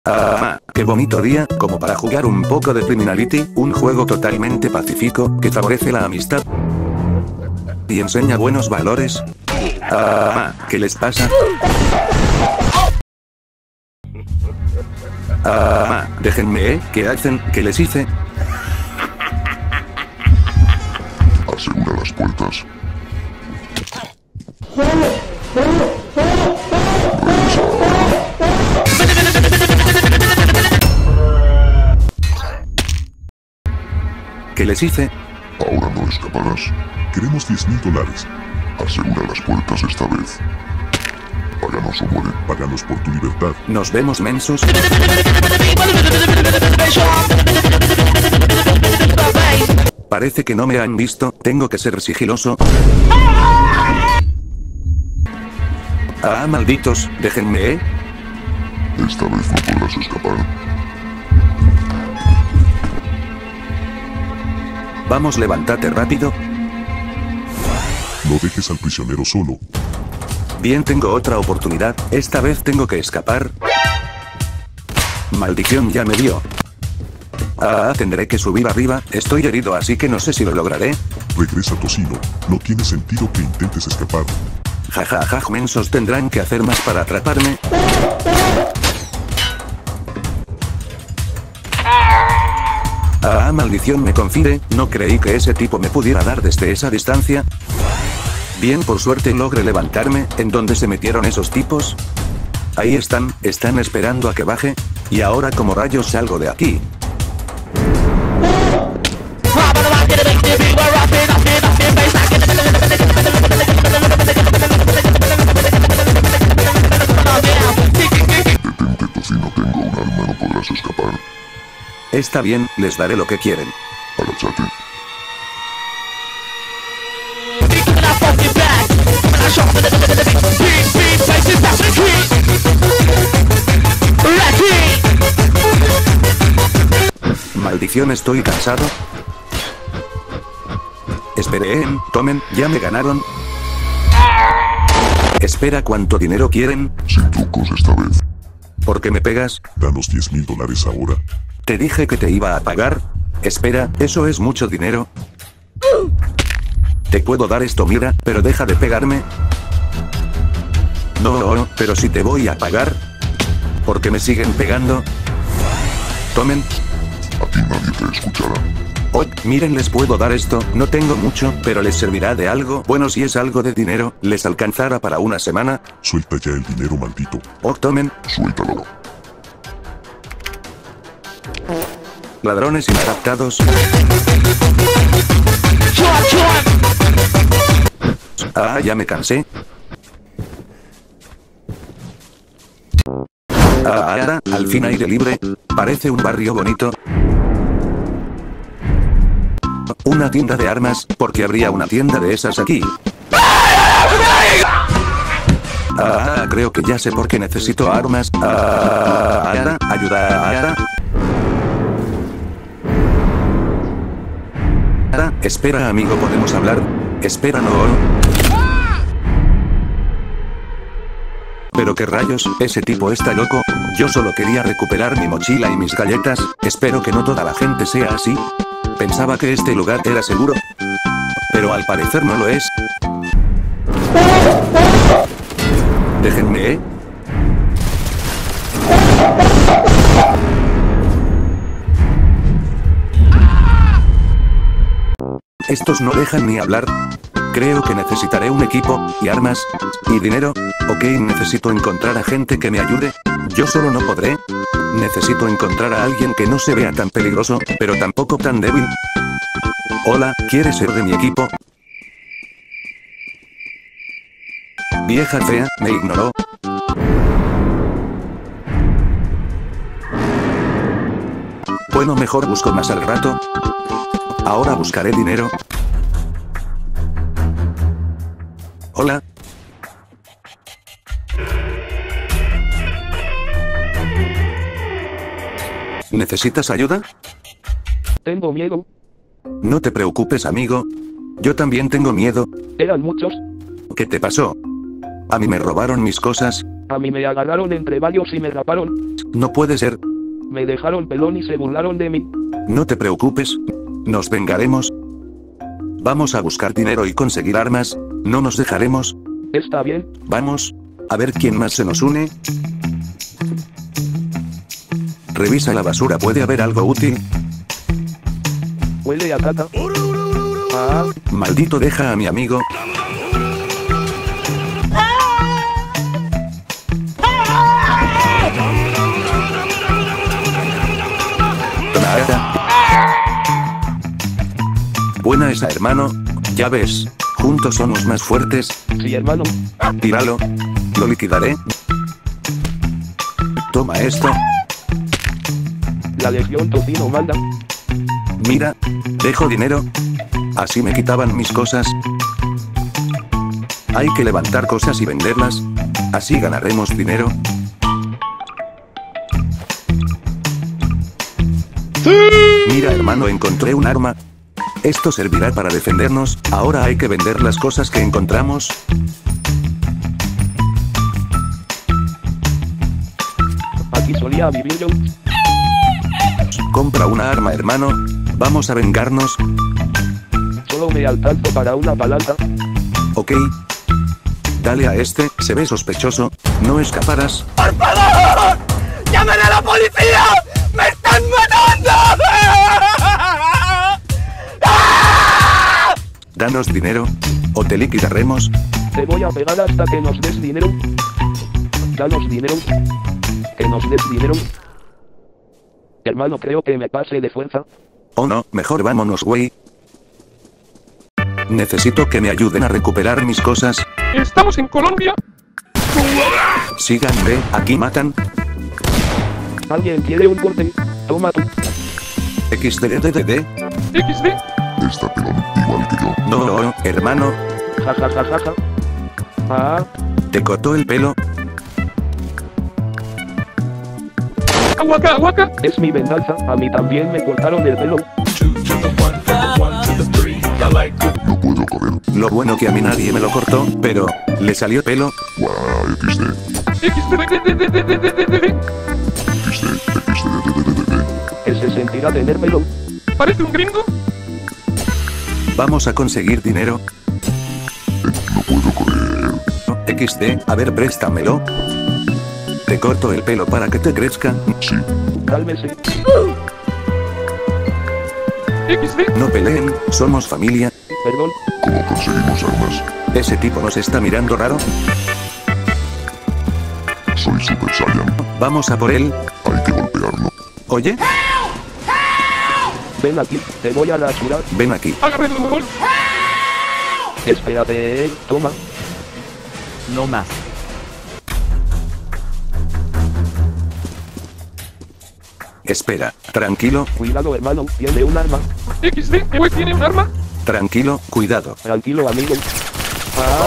Qué bonito día, como para jugar un poco de Criminality, un juego totalmente pacífico, que favorece la amistad y enseña buenos valores. ¿Qué les pasa? Déjenme, ¿qué hacen? ¿Qué les hice? Asegura las puertas. ¿Qué les hice? Ahora no escaparás. Queremos $10.000. Asegura las puertas esta vez. Páganos o muere. Páganos por tu libertad. Nos vemos, mensos. Parece que no me han visto, tengo que ser sigiloso. Malditos, déjenme, Esta vez no podrás escapar. Vamos, levántate rápido. No dejes al prisionero solo. Bien, tengo otra oportunidad, esta vez tengo que escapar. Maldición, ya me dio. Tendré que subir arriba, estoy herido así que no sé si lo lograré. Regresa, tocino. No tiene sentido que intentes escapar. Jajaja, mensos, tendrán que hacer más para atraparme. Maldición, me confíe, no creí que ese tipo me pudiera dar desde esa distancia. Bien, por suerte logré levantarme. ¿En dónde se metieron esos tipos? Ahí están esperando a que baje. Y ahora, ¿cómo rayos salgo de aquí? Detente, tocino. Tengo un arma. No podrás escapar. Está bien, les daré lo que quieren. Agáchate. Maldición, estoy cansado. Esperen, tomen, ya me ganaron. Espera, ¿cuánto dinero quieren? Sin trucos esta vez. ¿Por qué me pegas? Danos $10.000 ahora. Te dije que te iba a pagar. Espera, eso es mucho dinero. Te puedo dar esto, mira, pero deja de pegarme. No, pero si te voy a pagar. ¿Por qué me siguen pegando? Tomen. A ti nadie te escuchará. Miren, les puedo dar esto, no tengo mucho, pero les servirá de algo. Bueno, si es algo de dinero, les alcanzará para una semana. Suelta ya el dinero, maldito. Tomen. Suéltalo. Ladrones inadaptados. Ya me cansé. Al fin aire libre. Parece un barrio bonito. Una tienda de armas, porque habría una tienda de esas aquí. Creo que ya sé por qué necesito armas. Ayuda. Espera, amigo, ¿podemos hablar? Espera, no. ¿Pero qué rayos? Ese tipo está loco. Yo solo quería recuperar mi mochila y mis galletas. Espero que no toda la gente sea así. Pensaba que este lugar era seguro. Pero al parecer no lo es. Déjenme, Estos no dejan ni hablar. Creo que necesitaré un equipo, y armas, y dinero. Ok, necesito encontrar a gente que me ayude. Yo solo no podré. Necesito encontrar a alguien que no se vea tan peligroso, pero tampoco tan débil. Hola, ¿quieres ser de mi equipo? Vieja fea, me ignoró. Bueno, mejor busco más al rato. Ahora buscaré dinero. Hola. ¿Necesitas ayuda? Tengo miedo. No te preocupes, amigo. Yo también tengo miedo. Eran muchos. ¿Qué te pasó? A mí me robaron mis cosas. A mí me agarraron entre varios y me raparon. No puede ser. Me dejaron pelón y se burlaron de mí. No te preocupes. Nos vengaremos. Vamos a buscar dinero y conseguir armas. No nos dejaremos. Está bien. Vamos. A ver quién más se nos une. Revisa la basura, puede haber algo útil. Huele a caca. Ah, Maldito, deja a mi amigo. Nada. Buena esa, hermano. Ya ves. Juntos somos más fuertes. sí, hermano. Tíralo. Lo liquidaré. Toma esto. La legión Tocino manda. Mira. Dejo dinero. Así me quitaban mis cosas. Hay que levantar cosas y venderlas. Así ganaremos dinero. Mira, hermano, encontré un arma. Esto servirá para defendernos. Ahora hay que vender las cosas que encontramos. Aquí solía vivir yo. Compra una arma, hermano. Vamos a vengarnos. Solo me alcanzo para una palanca. Ok. Dale a este, se ve sospechoso. No escaparás. ¡Por favor! ¡Llamen a la policía! ¡Me están matando! Danos dinero. O te liquidaremos. Te voy a pegar hasta que nos des dinero. Danos dinero. Que nos des dinero. Hermano, creo que me pase de fuerza. Oh no, mejor vámonos, güey. Necesito que me ayuden a recuperar mis cosas. Estamos en Colombia. Síganme, aquí matan. ¿Alguien quiere un corte? Toma tú. XDDDD. XD. Está pelón igual que yo. No, hermano. Ja ja ja ja ja. Ah, Te cortó el pelo. Aguaca, aguaca. es mi venganza. A mí también me cortaron el pelo. No puedo correr. Lo bueno que a mí nadie me lo cortó, pero le salió pelo. Guau, XD. XD. XD. Él se sentirá tener pelo. ¿Parece un gringo? Vamos a conseguir dinero. No puedo correr. XD, a ver, préstamelo. Te corto el pelo para que te crezca. Sí. Cálmese. XD. No peleen, somos familia. Perdón. ¿Cómo conseguimos armas? Ese tipo nos está mirando raro. Soy Super Saiyan. Vamos a por él. Hay que golpearlo. Oye, Ven aquí, te voy a rasurar. ven aquí. Agarré el gol. Espérate, toma. No más. Espera, tranquilo, Cuidado, hermano, tiene un arma. XD. ¿El güey tiene un arma? tranquilo, cuidado. Tranquilo, amigo. Ah,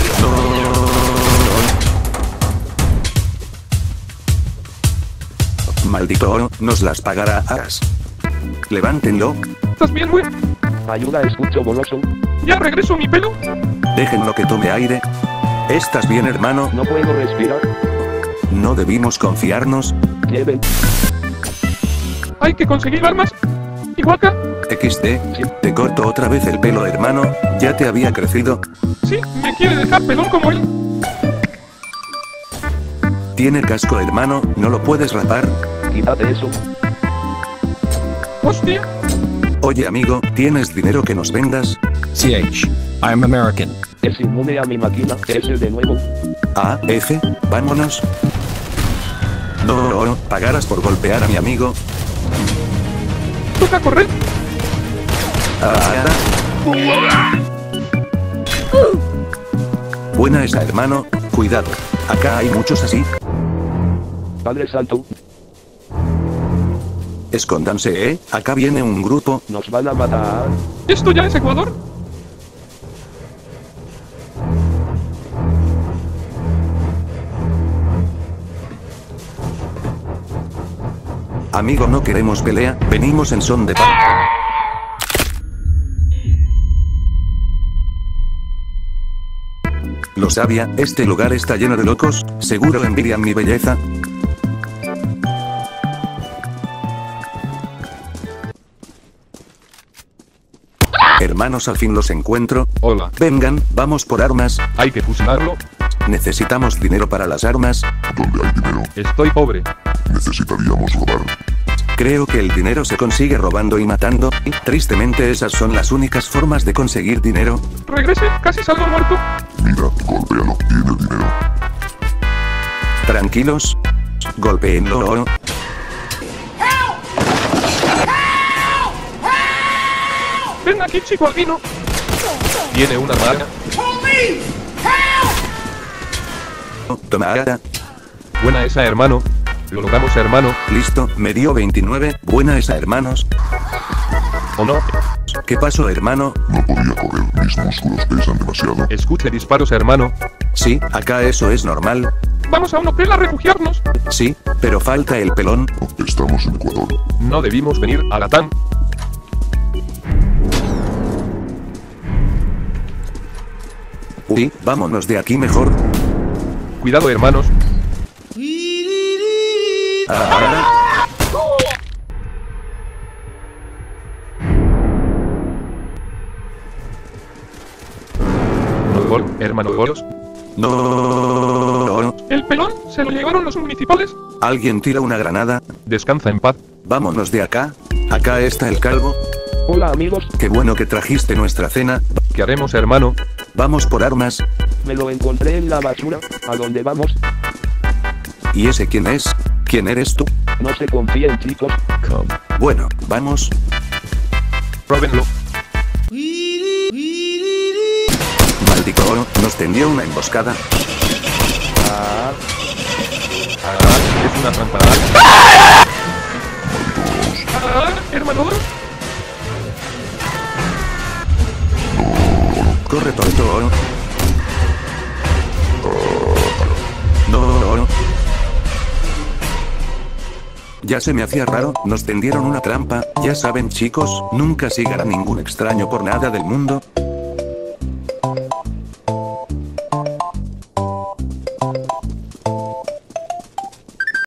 Maldito oro, nos las pagarás. Levántenlo, ¿Estás bien, güey? ayuda, escucho goloso. Ya regreso mi pelo. déjenlo que tome aire. ¿Estás bien, hermano? No puedo respirar. No debimos confiarnos. Lleven. Hay que conseguir armas. Iguaca. XD, te corto otra vez el pelo, hermano. Ya te había crecido. Sí, me quiere dejar pelón como él. Tiene casco, hermano, no lo puedes rapar. Quítate eso. Hostia. Oye, amigo, ¿tienes dinero que nos vendas? CH. I'm American. Es inmune a mi máquina. Ese de nuevo. A, F, vámonos. No, pagarás por golpear a mi amigo. Toca correr. Buena esa, hermano. Cuidado. Acá hay muchos así. Padre Santo, Escóndanse, Acá viene un grupo. nos van a matar. ¿Esto ya es Ecuador? Amigo, no queremos pelea. Venimos en son de paz. Lo sabía, este lugar está lleno de locos, seguro envidian mi belleza. Hermanos, al fin los encuentro. Hola. Vengan, vamos por armas. Hay que fusilarlo. Necesitamos dinero para las armas. ¿Dónde hay dinero? Estoy pobre. Necesitaríamos robar. Creo que el dinero se consigue robando y matando. Tristemente esas son las únicas formas de conseguir dinero. Regrese, casi salgo muerto. Mira, golpéalo, tiene el dinero. Tranquilos. Golpéenlo. Ven aquí, chico albino. Tiene una daga. Toma. Buena esa, hermano. Lo logramos, hermano. Listo, me dio 29. Buena esa, hermanos. ¿O no? ¿Qué pasó, hermano? No podía correr, mis músculos pesan demasiado. Escuche disparos, hermano. Sí, acá eso es normal. Vamos a un hotel a refugiarnos. Sí, pero falta el pelón. Estamos en Ecuador. No debimos venir a Latam. Uy, vámonos de aquí mejor. Cuidado, hermanos. Ah, No gol, hermano golos. no. El pelón se lo llevaron los municipales. Alguien tira una granada. Descansa en paz. Vámonos de acá. Acá está el calvo. Hola amigos, Qué bueno que trajiste nuestra cena. ¿Qué haremos, hermano? Vamos por armas. me lo encontré en la basura. ¿A dónde vamos? ¿Y ese quién es? ¿Quién eres tú? No se confíen chicos. Bueno, vamos. Róbenlo. Maldito oro, nos tendió una emboscada. Ah, es una trampa. Hermano. Corre, tonto oro. No, oro. Ya se me hacía raro, nos tendieron una trampa. Ya saben chicos, nunca sigan a ningún extraño por nada del mundo.